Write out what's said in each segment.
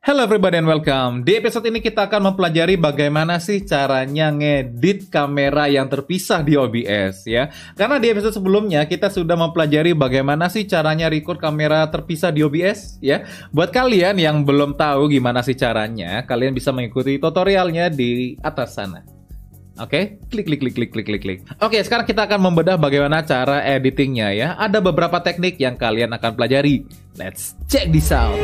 Hello everybody and welcome. Di episode ini kita akan mempelajari bagaimana sih caranya ngedit kamera yang terpisah di OBS ya. Karena di episode sebelumnya kita sudah mempelajari bagaimana sih caranya record kamera terpisah di OBS ya. Buat kalian yang belum tahu gimana sih caranya, kalian bisa mengikuti tutorialnya di atas sana. Oke, klik. Oke, sekarang kita akan membedah bagaimana cara editingnya ya. Ada beberapa teknik yang kalian akan pelajari. Let's check this out.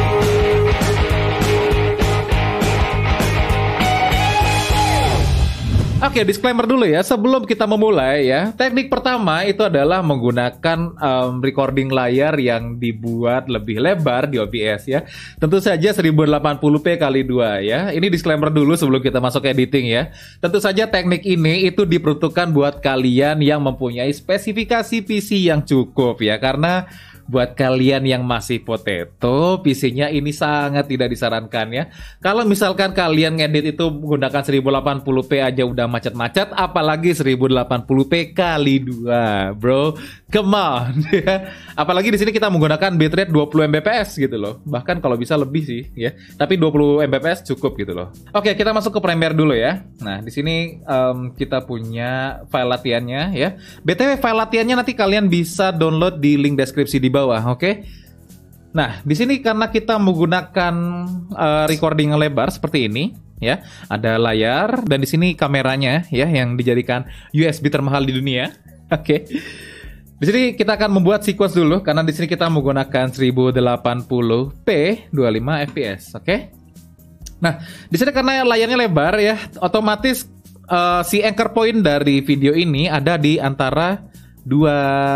Oke, disclaimer dulu ya, sebelum kita memulai ya. Teknik pertama itu adalah menggunakan recording layar yang dibuat lebih lebar di OBS ya. Tentu saja 1080p x 2 ya. Ini disclaimer dulu sebelum kita masuk editing ya. Tentu saja teknik ini itu diperuntukkan buat kalian yang mempunyai spesifikasi PC yang cukup ya. Karena buat kalian yang masih potato, PC-nya ini sangat tidak disarankan ya. Kalau misalkan kalian ngedit itu menggunakan 1080p aja udah macet-macet, apalagi 1080p x 2, bro. Come on ya. Apalagi di sini kita menggunakan bitrate 20 Mbps gitu loh. Bahkan kalau bisa lebih sih ya. Tapi 20 Mbps cukup gitu loh. Oke, kita masuk ke Premiere dulu ya. Nah, di sini kita punya file latihannya ya. BTW file latihannya nanti kalian bisa download di link deskripsi di bawah, oke? Nah, di sini karena kita menggunakan recording lebar seperti ini ya. Ada layar dan di sini kameranya ya yang dijadikan USB termahal di dunia. Oke. Di sini kita akan membuat sequence dulu karena di sini kita menggunakan 1080p 25 fps, oke? Nah, di sini karena layarnya lebar ya, otomatis si anchor point dari video ini ada di antara dua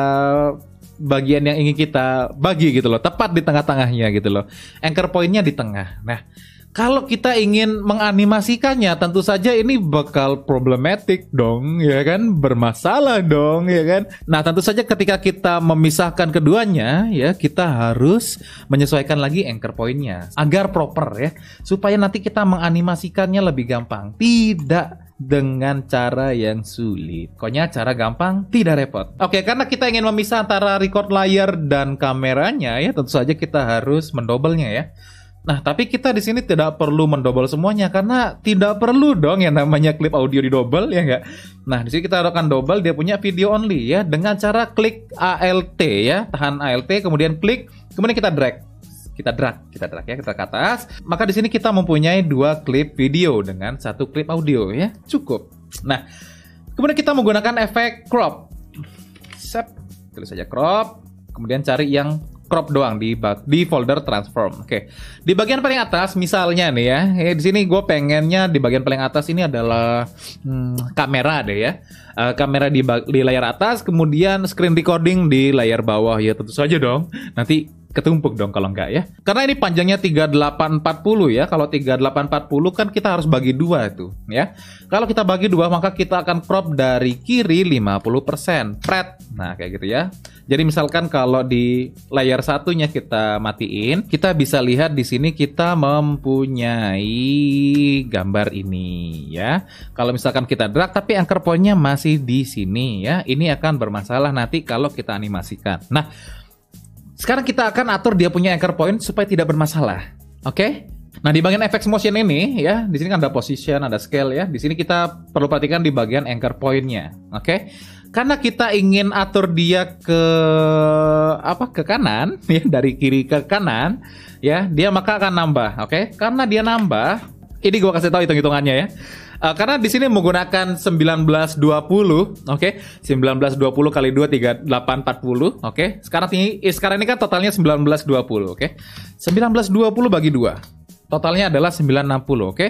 bagian yang ingin kita bagi gitu loh, tepat di tengah-tengahnya gitu loh. Anchor point-nya di tengah. Nah, kalau kita ingin menganimasikannya, tentu saja ini bakal problematik dong, ya kan? Bermasalah dong, ya kan? Nah, tentu saja ketika kita memisahkan keduanya, ya kita harus menyesuaikan lagi anchor point-nya agar proper ya, supaya nanti kita menganimasikannya lebih gampang. Tidak dengan cara yang sulit. Pokoknya cara gampang, tidak repot. Oke, karena kita ingin memisah antara record layar dan kameranya, ya tentu saja kita harus mendobelnya ya. Nah, tapi kita di sini tidak perlu mendobel semuanya karena tidak perlu dong yang namanya klip audio didobel ya enggak. Nah, di sini kita akan double dia punya video only ya dengan cara klik Alt ya, tahan Alt kemudian klik, kemudian kita drag. Kita drag ya, kita ke atas. Maka di sini kita mempunyai dua klip video dengan satu klip audio ya. Cukup. Nah, kemudian kita menggunakan efek crop. Tulis saja crop, kemudian cari yang crop doang di folder transform. Oke. Di bagian paling atas misalnya nih ya. Di sini gue pengennya di bagian paling atas ini adalah kamera deh ya. Kamera di layar atas, kemudian screen recording di layar bawah ya, tentu saja dong. Nanti ketumpuk dong kalau enggak ya. Karena ini panjangnya 3840 ya. Kalau 3840 kan kita harus bagi dua itu ya. Kalau kita bagi dua maka kita akan crop dari kiri 50%. Pret. Nah, kayak gitu ya. Jadi misalkan kalau di layar satunya kita matiin, kita bisa lihat di sini kita mempunyai gambar ini ya. Kalau misalkan kita drag tapi anchor point-nya masih di sini ya. Ini akan bermasalah nanti kalau kita animasikan. Nah, sekarang kita akan atur dia punya anchor point supaya tidak bermasalah. Oke? Nah, di bagian effects motion ini ya, di sini kan ada position, ada scale ya. Di sini kita perlu perhatikan di bagian anchor point-nya. Oke? Karena kita ingin atur dia ke kanan ya, dari kiri ke kanan ya, dia maka akan nambah, oke? Karena dia nambah, ini gua kasih tahu hitung-hitungannya ya. Karena di sini menggunakan 1920, oke? 1920 kali 2 3840, oke? Sekarang ini kan totalnya 1920, oke? 1920 bagi 2. Totalnya adalah 960, oke?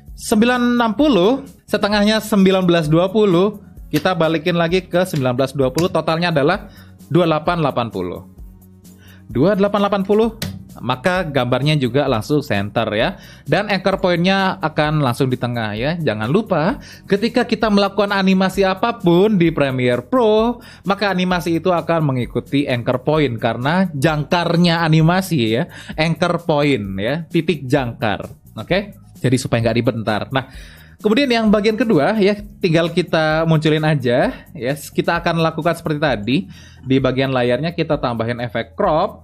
960 setengahnya 1920. Kita balikin lagi ke 1920, totalnya adalah 2880. 2880, maka gambarnya juga langsung center ya. Dan anchor point-nya akan langsung di tengah ya. Jangan lupa, ketika kita melakukan animasi apapun di Premiere Pro, maka animasi itu akan mengikuti anchor point. Karena jangkarnya animasi ya, anchor point ya, titik jangkar. Oke? Jadi supaya nggak ribet ntar. Nah, kemudian yang bagian kedua ya, tinggal kita munculin aja ya. Kita akan lakukan seperti tadi. Di bagian layarnya kita tambahin efek crop.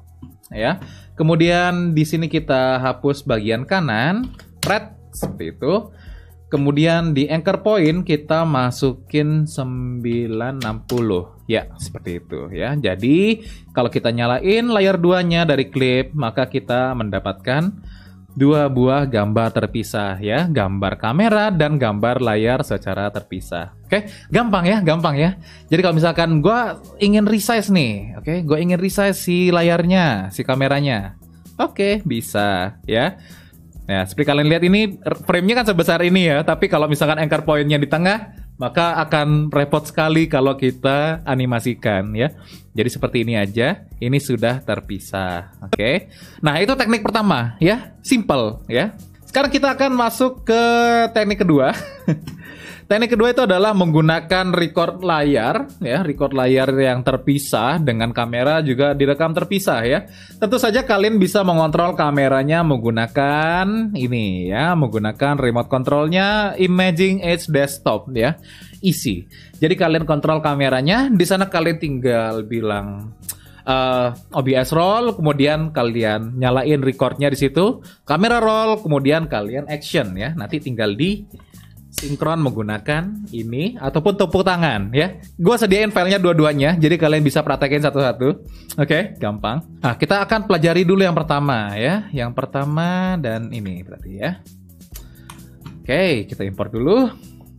ya. Kemudian di sini kita hapus bagian kanan, red seperti itu. Kemudian di anchor point kita masukin 960. Ya, seperti itu ya. Jadi, kalau kita nyalain layar 2-nya dari klip, maka kita mendapatkan dua buah gambar terpisah ya. Gambar kamera dan gambar layar secara terpisah. Oke, gampang ya. Jadi kalau misalkan gue ingin resize nih, oke, gue ingin resize si layarnya, si kameranya. Oke, bisa ya. Nah, seperti kalian lihat ini frame-nya kan sebesar ini ya, tapi kalau misalkan anchor point-nya di tengah, maka akan repot sekali kalau kita animasikan ya. Jadi seperti ini aja, ini sudah terpisah. Oke. Nah, itu teknik pertama ya, simple ya. Sekarang kita akan masuk ke teknik kedua. Teknik kedua itu adalah menggunakan record layar, ya, record layar yang terpisah dengan kamera juga direkam terpisah ya. Tentu saja kalian bisa mengontrol kameranya menggunakan ini ya, menggunakan remote controlnya Imaging Edge Desktop ya, easy. Jadi kalian kontrol kameranya, di sana kalian tinggal bilang OBS roll, kemudian kalian nyalain recordnya di situ, kamera roll, kemudian kalian action ya. Nanti tinggal di sinkron menggunakan ini ataupun tepuk tangan ya. Gua sediain filenya dua-duanya, jadi kalian bisa praktekin satu-satu. Oke, gampang. Nah, kita akan pelajari dulu yang pertama ya. Yang pertama dan ini berarti ya. Oke, kita import dulu.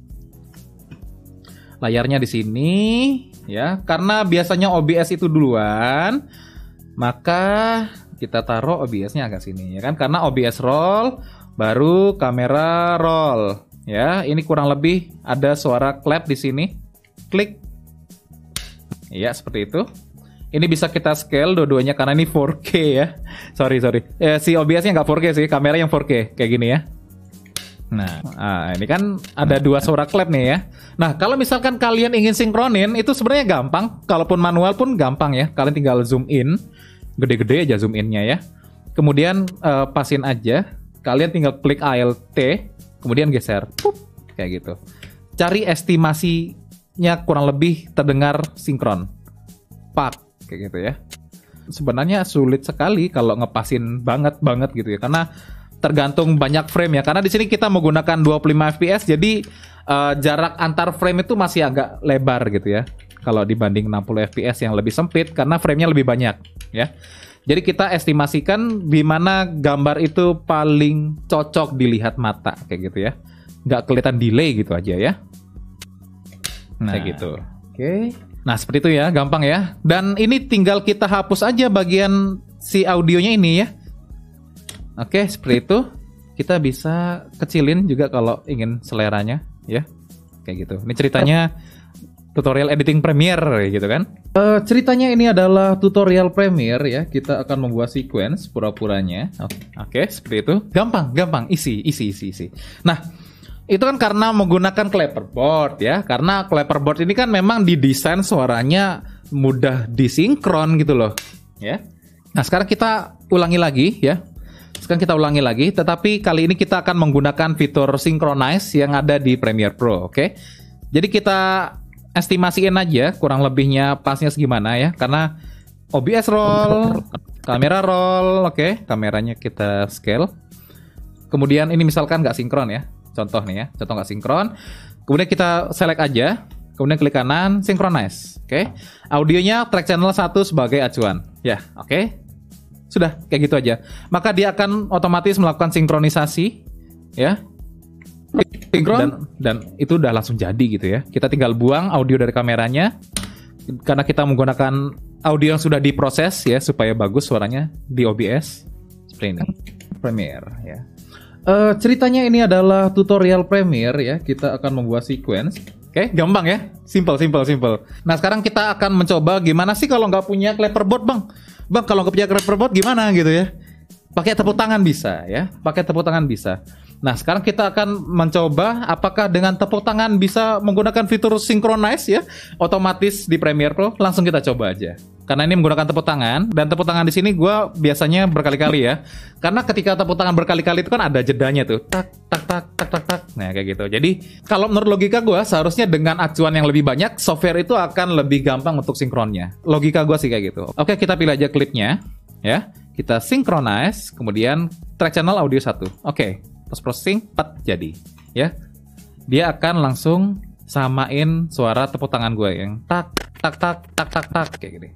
Layarnya di sini ya. Karena biasanya OBS itu duluan, maka kita taruh OBS-nya agak sini ya kan. Karena OBS roll baru kamera roll. Ya, ini kurang lebih ada suara clap di sini. Klik. Ya, seperti itu. Ini bisa kita scale dua-duanya karena ini 4K ya. Sorry. Si OBS-nya nggak 4K sih, kamera yang 4K kayak gini ya. Nah, ini kan ada dua suara clap nih ya. Nah, kalau misalkan kalian ingin sinkronin, itu sebenarnya gampang. Kalaupun manual pun gampang ya. Kalian tinggal zoom in, gede-gede aja zoom in-nya ya. Kemudian pasin aja. Kalian tinggal klik Alt, kemudian geser, kayak gitu. Cari estimasinya kurang lebih terdengar sinkron, kayak gitu ya. Sebenarnya sulit sekali kalau ngepasin banget gitu ya, karena tergantung banyak frame ya. Karena di sini kita menggunakan 25 fps, jadi jarak antar frame itu masih agak lebar gitu ya. Kalau dibanding 60 fps yang lebih sempit, karena framenya lebih banyak ya. Jadi kita estimasikan di mana gambar itu paling cocok dilihat mata kayak gitu ya. Nggak kelihatan delay gitu aja ya. Nah, kayak gitu. Oke. Nah, seperti itu ya, gampang ya. Dan ini tinggal kita hapus aja bagian si audionya ini ya. Oke, seperti itu. Kita bisa kecilin juga kalau ingin seleranya ya. Kayak gitu. Ini ceritanya tutorial editing Premiere gitu kan. Ceritanya ini adalah tutorial Premiere ya. Kita akan membuat sequence pura-puranya. Oke, seperti itu. Gampang, easy. Nah, itu kan karena menggunakan clapperboard ya. Karena clapperboard ini kan memang didesain suaranya mudah disinkron gitu loh, ya. Nah, sekarang kita ulangi lagi ya. Tetapi kali ini kita akan menggunakan fitur synchronize yang ada di Premiere Pro, oke? Jadi kita estimasiin aja kurang lebihnya pasnya segimana ya, karena OBS roll, kamera roll, oke, kameranya kita scale. Kemudian ini misalkan nggak sinkron ya, contoh nih ya, contoh nggak sinkron. Kemudian kita select aja, kemudian klik kanan, synchronize, oke. Audionya track channel 1 sebagai acuan, ya, oke. Sudah kayak gitu aja. Maka dia akan otomatis melakukan sinkronisasi, ya. Sinkron dan itu udah langsung jadi gitu ya. Kita tinggal buang audio dari kameranya karena kita menggunakan audio yang sudah diproses ya supaya bagus suaranya di OBS seperti ini. Premiere ya. Ceritanya ini adalah tutorial Premiere ya. Kita akan membuat sequence. Oke, gampang ya. Simple. Nah, sekarang kita akan mencoba gimana sih kalau nggak punya clapperboard, Bang. Bang, kalau nggak punya clapperboard gimana gitu ya. Pakai tepuk tangan bisa ya. Nah, sekarang kita akan mencoba apakah dengan tepuk tangan bisa menggunakan fitur synchronize ya, otomatis di Premiere Pro. Langsung kita coba aja. Karena ini menggunakan tepuk tangan, dan tepuk tangan di sini gue biasanya berkali-kali ya. Karena ketika tepuk tangan berkali-kali itu kan ada jedanya tuh, tak. Nah, kayak gitu. Jadi kalau menurut logika gue seharusnya dengan acuan yang lebih banyak, software itu akan lebih gampang untuk sinkronnya. Logika gue sih kayak gitu. Oke, kita pilih aja klipnya. ya. Kita synchronize, kemudian track channel audio 1. Oke, post processing, jadi, ya. Dia akan langsung samain suara tepuk tangan gue yang tak tak tak tak tak tak kayak gini.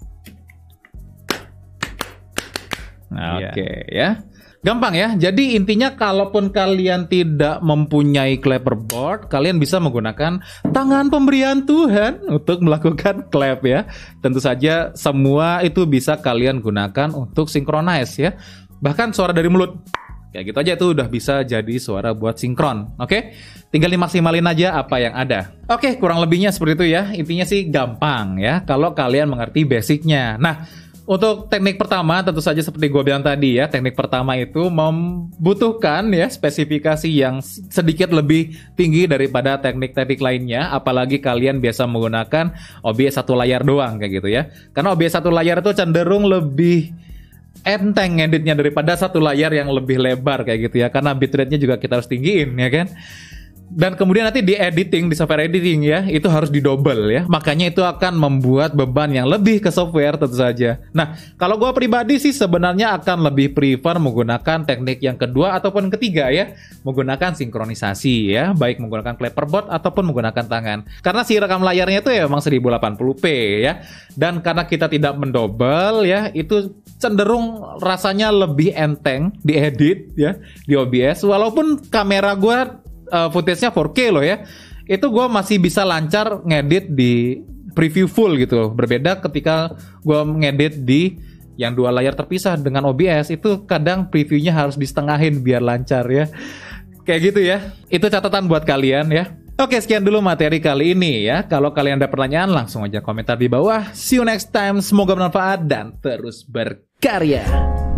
Nah, oke, ya. Gampang ya. Jadi intinya kalaupun kalian tidak mempunyai clapperboard, kalian bisa menggunakan tangan pemberian Tuhan untuk melakukan clap ya. Tentu saja semua itu bisa kalian gunakan untuk synchronize ya. Bahkan suara dari mulut. Kayak gitu aja itu udah bisa jadi suara buat sinkron. Oke? Tinggal dimaksimalin aja apa yang ada. Oke, kurang lebihnya seperti itu ya. Intinya sih gampang ya kalau kalian mengerti basicnya. Nah, untuk teknik pertama tentu saja seperti gue bilang tadi ya, teknik pertama itu membutuhkan ya spesifikasi yang sedikit lebih tinggi daripada teknik-teknik lainnya, apalagi kalian biasa menggunakan OBS satu layar doang kayak gitu ya. Karena OBS satu layar itu cenderung lebih enteng editnya daripada satu layar yang lebih lebar kayak gitu ya, karena bitrate-nya juga kita harus tinggiin ya kan. Dan kemudian nanti di editing, di software editing ya, itu harus didouble ya. Makanya itu akan membuat beban yang lebih ke software tentu saja. Nah, kalau gue pribadi sih sebenarnya akan lebih prefer menggunakan teknik yang kedua ataupun ketiga ya. Menggunakan sinkronisasi ya, baik menggunakan clapperboard ataupun menggunakan tangan. Karena si rekam layarnya itu ya memang 1080p ya. Dan karena kita tidak mendouble ya, itu cenderung rasanya lebih enteng diedit ya di OBS. Walaupun kamera gue footage-nya 4K loh ya. Itu gue masih bisa lancar ngedit di preview full gitu. Berbeda ketika gue ngedit di yang dua layar terpisah dengan OBS, itu kadang previewnya harus disetengahin biar lancar ya. Kayak gitu ya. Itu catatan buat kalian ya. Oke, sekian dulu materi kali ini ya. Kalau kalian ada pertanyaan langsung aja komentar di bawah. See you next time. Semoga bermanfaat dan terus berkarya.